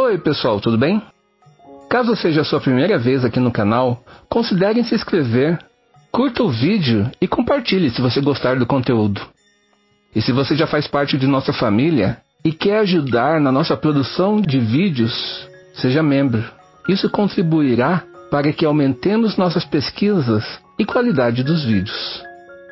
Oi pessoal, tudo bem? Caso seja a sua primeira vez aqui no canal, considere se inscrever, curta o vídeo e compartilhe se você gostar do conteúdo. E se você já faz parte de nossa família e quer ajudar na nossa produção de vídeos, seja membro. Isso contribuirá para que aumentemos nossas pesquisas e qualidade dos vídeos.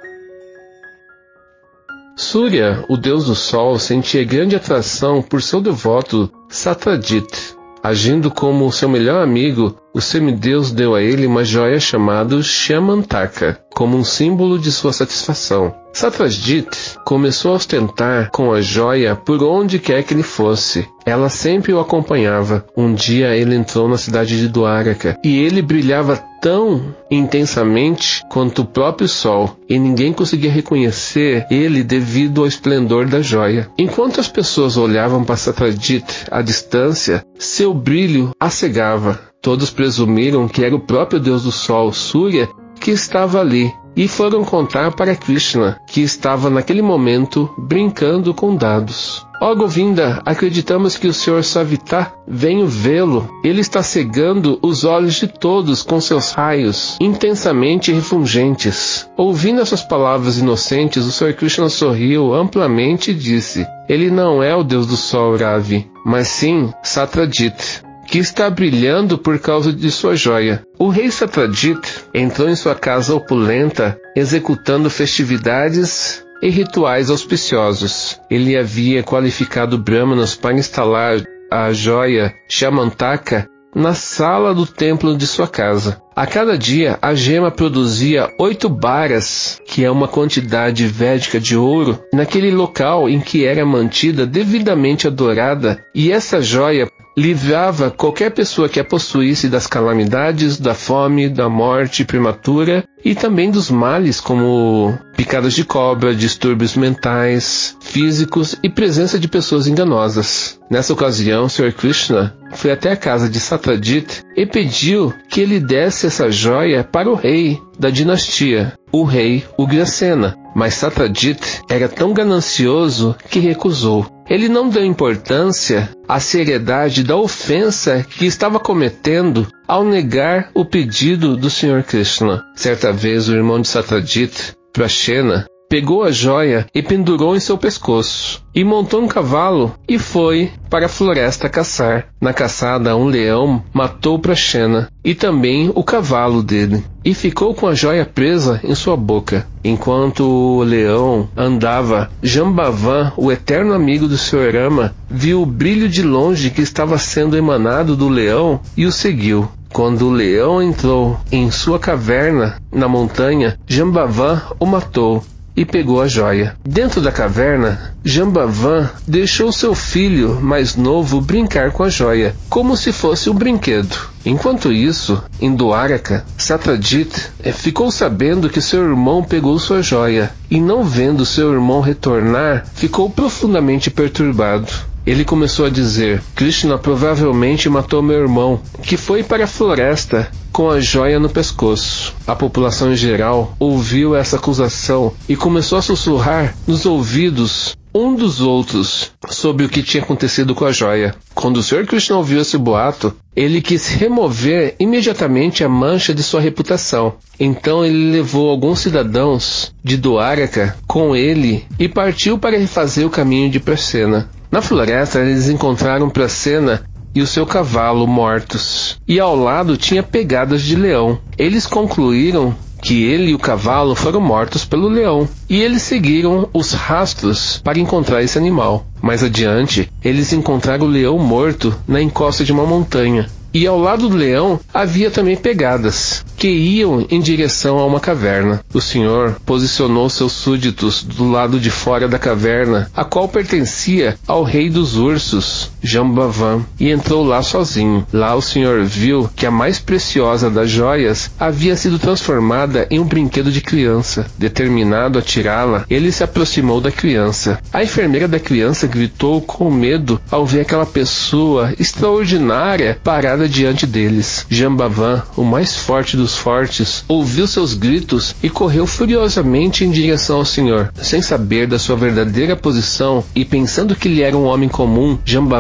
Surya, o deus do sol, sentia grande atração por seu devoto Satyajit. Agindo como seu melhor amigo, o semideus deu a ele uma joia chamada Shamantaka, como um símbolo de sua satisfação. Satyajit começou a ostentar com a joia por onde quer que ele fosse. Ela sempre o acompanhava. Um dia ele entrou na cidade de Dwaraka, e ele brilhava tão intensamente quanto o próprio sol, e ninguém conseguia reconhecer ele devido ao esplendor da joia. Enquanto as pessoas olhavam para Satyajit à distância, seu brilho a cegava. Todos presumiram que era o próprio deus do sol, Surya, que estava ali, e foram contar para Krishna, que estava naquele momento brincando com dados. Ó Govinda, acreditamos que o Sr. Savita veio vê-lo. Ele está cegando os olhos de todos com seus raios intensamente refulgentes. Ouvindo essas palavras inocentes, o Sr. Krishna sorriu amplamente e disse: ele não é o deus do sol, Ravi, mas sim Satyajit, que está brilhando por causa de sua joia. O rei Satyajit entrou em sua casa opulenta, executando festividades e rituais auspiciosos. Ele havia qualificado brahmanas para instalar a joia Shamantaka na sala do templo de sua casa. A cada dia, a gema produzia 8 baras, que é uma quantidade védica de ouro, naquele local em que era mantida devidamente adorada, e essa joia livrava qualquer pessoa que a possuísse das calamidades, da fome, da morte prematura e também dos males como picadas de cobra, distúrbios mentais, físicos e presença de pessoas enganosas. Nessa ocasião, o Sr. Krishna foi até a casa de Satyajit e pediu que ele desse essa joia para o rei da dinastia, o rei Ugrasena. Mas Satyajit era tão ganancioso que recusou. Ele não deu importância à seriedade da ofensa que estava cometendo ao negar o pedido do Sr. Krishna. Certa vez, o irmão de Satyajit, Prashena, pegou a joia e pendurou em seu pescoço, e montou um cavalo e foi para a floresta caçar. Na caçada, um leão matou Prashena e também o cavalo dele, e ficou com a joia presa em sua boca. Enquanto o leão andava, Jambavan, o eterno amigo do Sr. Rama, viu o brilho de longe que estava sendo emanado do leão e o seguiu. Quando o leão entrou em sua caverna na montanha, Jambavan o matou e pegou a joia. Dentro da caverna, Jambavan deixou seu filho mais novo brincar com a joia, como se fosse um brinquedo. Enquanto isso, em Dwaraka, Satyajit ficou sabendo que seu irmão pegou sua joia, e não vendo seu irmão retornar, ficou profundamente perturbado. Ele começou a dizer: Krishna provavelmente matou meu irmão, que foi para a floresta com a joia no pescoço. A população em geral ouviu essa acusação e começou a sussurrar nos ouvidos um dos outros sobre o que tinha acontecido com a joia. Quando o Sr. Krishna ouviu esse boato, ele quis remover imediatamente a mancha de sua reputação. Então ele levou alguns cidadãos de Dwaraka com ele e partiu para refazer o caminho de Prasena. Na floresta, eles encontraram Prasena e o seu cavalo mortos, e ao lado tinha pegadas de leão. Eles concluíram que ele e o cavalo foram mortos pelo leão, e eles seguiram os rastros para encontrar esse animal. Mais adiante, eles encontraram o leão morto na encosta de uma montanha, e ao lado do leão havia também pegadas, que iam em direção a uma caverna. O senhor posicionou seus súditos do lado de fora da caverna, a qual pertencia ao rei dos ursos, Jambavan, e entrou lá sozinho. Lá o senhor viu que a mais preciosa das joias havia sido transformada em um brinquedo de criança. Determinado a tirá-la, ele se aproximou da criança. A enfermeira da criança gritou com medo ao ver aquela pessoa extraordinária parada diante deles. Jambavan, o mais forte dos fortes, ouviu seus gritos e correu furiosamente em direção ao senhor. Sem saber da sua verdadeira posição e pensando que ele era um homem comum, Jambavan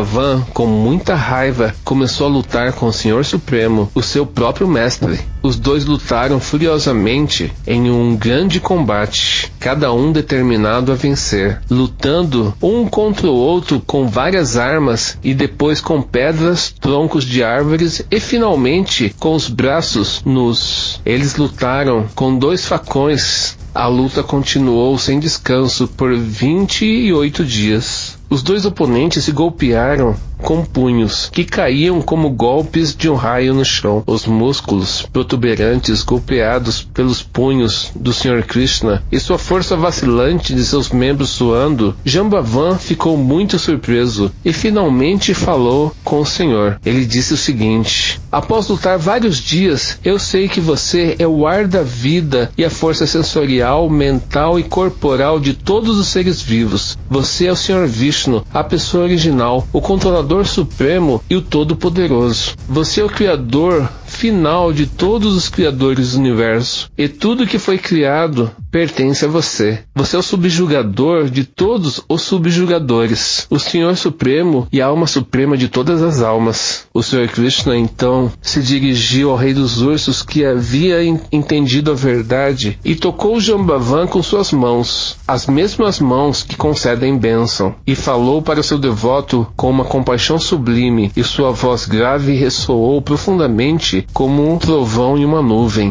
Jambavan, com muita raiva, começou a lutar com o Senhor Supremo, o seu próprio mestre. Os dois lutaram furiosamente em um grande combate, cada um determinado a vencer, lutando um contra o outro com várias armas e depois com pedras, troncos de árvores e finalmente com os braços nus. Eles lutaram com 2 facões. A luta continuou sem descanso por 28 dias. Os 2 oponentes se golpearam com punhos, que caíam como golpes de um raio no chão. Os músculos protuberantes golpeados pelos punhos do Sr. Krishna e sua força vacilante de seus membros suando, Jambavan ficou muito surpreso e finalmente falou com o Senhor. Ele disse o seguinte: após lutar vários dias, eu sei que você é o ar da vida e a força sensorial, mental e corporal de todos os seres vivos. Você é o Sr. Vishnu, a pessoa original, o controlador supremo e o todo-poderoso. Você é o criador final de todos os criadores do universo, e tudo que foi criado pertence a você. Você é o subjugador de todos os subjugadores, o Senhor Supremo e a alma suprema de todas as almas. O Sr. Krishna então se dirigiu ao rei dos ursos, que havia entendido a verdade, e tocou Jambavan com suas mãos, as mesmas mãos que concedem bênção, e falou para seu devoto com uma compaixão sublime, e sua voz grave ressoou profundamente como um trovão em uma nuvem.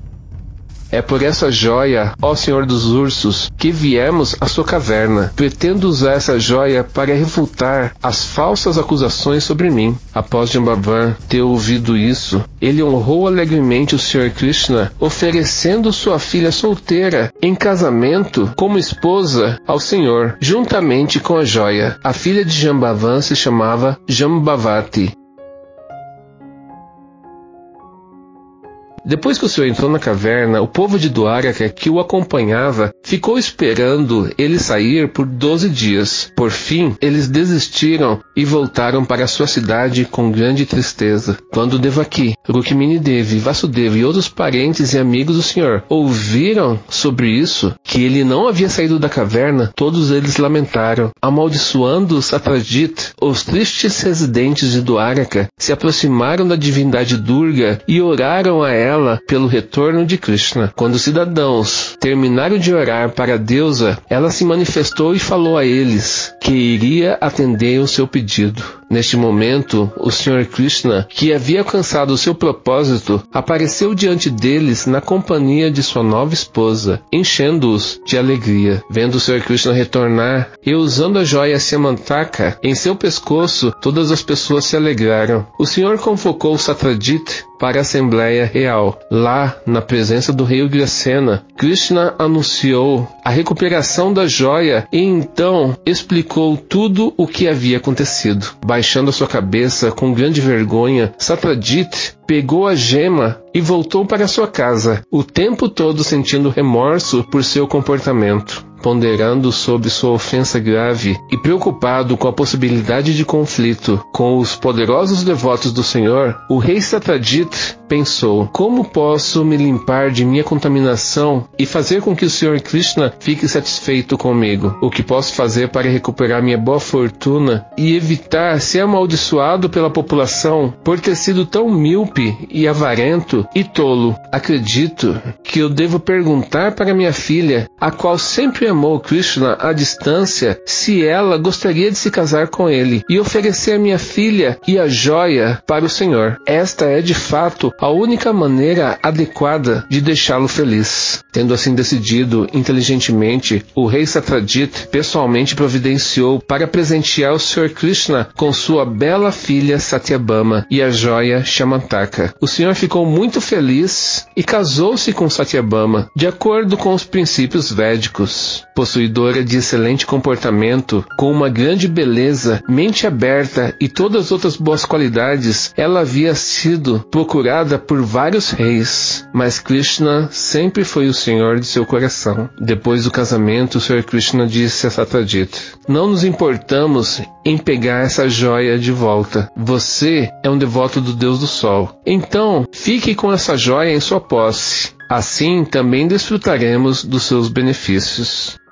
É por essa joia, ó Senhor dos Ursos, que viemos à sua caverna. Pretendo usar essa joia para refutar as falsas acusações sobre mim. Após Jambavan ter ouvido isso, ele honrou alegremente o Sr. Krishna, oferecendo sua filha solteira em casamento como esposa ao Senhor, juntamente com a joia. A filha de Jambavan se chamava Jambavati. Depois que o Senhor entrou na caverna, o povo de Dwaraka que o acompanhava ficou esperando ele sair por 12 dias. Por fim, eles desistiram e voltaram para sua cidade com grande tristeza. Quando Devaki, Rukmini Devi, Vasudeva e outros parentes e amigos do Senhor ouviram sobre isso, que ele não havia saído da caverna, todos eles lamentaram. Amaldiçoando Satyajit, os tristes residentes de Dwaraka se aproximaram da divindade Durga e oraram a ela pelo retorno de Krishna. Quando os cidadãos terminaram de orar para a deusa, ela se manifestou e falou a eles que iria atender o seu pedido. Neste momento, o Sr. Krishna, que havia alcançado o seu propósito, apareceu diante deles na companhia de sua nova esposa, enchendo-os de alegria. Vendo o Sr. Krishna retornar e usando a joia Samantaka em seu pescoço, todas as pessoas se alegraram. O Senhor convocou Satyajit para a Assembleia Real. Lá, na presença do rei Ugrasena, Krishna anunciou a recuperação da joia e então explicou tudo o que havia acontecido. Baixando a sua cabeça com grande vergonha, Satyajit pegou a gema e voltou para sua casa, o tempo todo sentindo remorso por seu comportamento. Ponderando sobre sua ofensa grave e preocupado com a possibilidade de conflito com os poderosos devotos do Senhor, o rei Satyajit pensou: como posso me limpar de minha contaminação e fazer com que o Sr. Krishna fique satisfeito comigo? O que posso fazer para recuperar minha boa fortuna e evitar ser amaldiçoado pela população por ter sido tão míope e avarento e tolo? Acredito que eu devo perguntar para minha filha, a qual sempre amou Krishna à distância, se ela gostaria de se casar com ele, e oferecer a minha filha e a joia para o Senhor. Esta é de fato a única maneira adequada de deixá-lo feliz. Tendo assim decidido inteligentemente, o rei Satyajit pessoalmente providenciou para presentear o Sr. Krishna com sua bela filha Satyabhama e a joia Samantaka. O Senhor ficou muito feliz e casou-se com Satyabhama, de acordo com os princípios védicos. Possuidora de excelente comportamento, com uma grande beleza, mente aberta e todas as outras boas qualidades, ela havia sido procurada por vários reis, mas Krishna sempre foi o senhor de seu coração. Depois do casamento, o Sr. Krishna disse a Satyajit: não nos importamos em pegar essa joia de volta. Você é um devoto do Deus do Sol. Então, fique com essa joia em sua posse. Assim também desfrutaremos dos seus benefícios.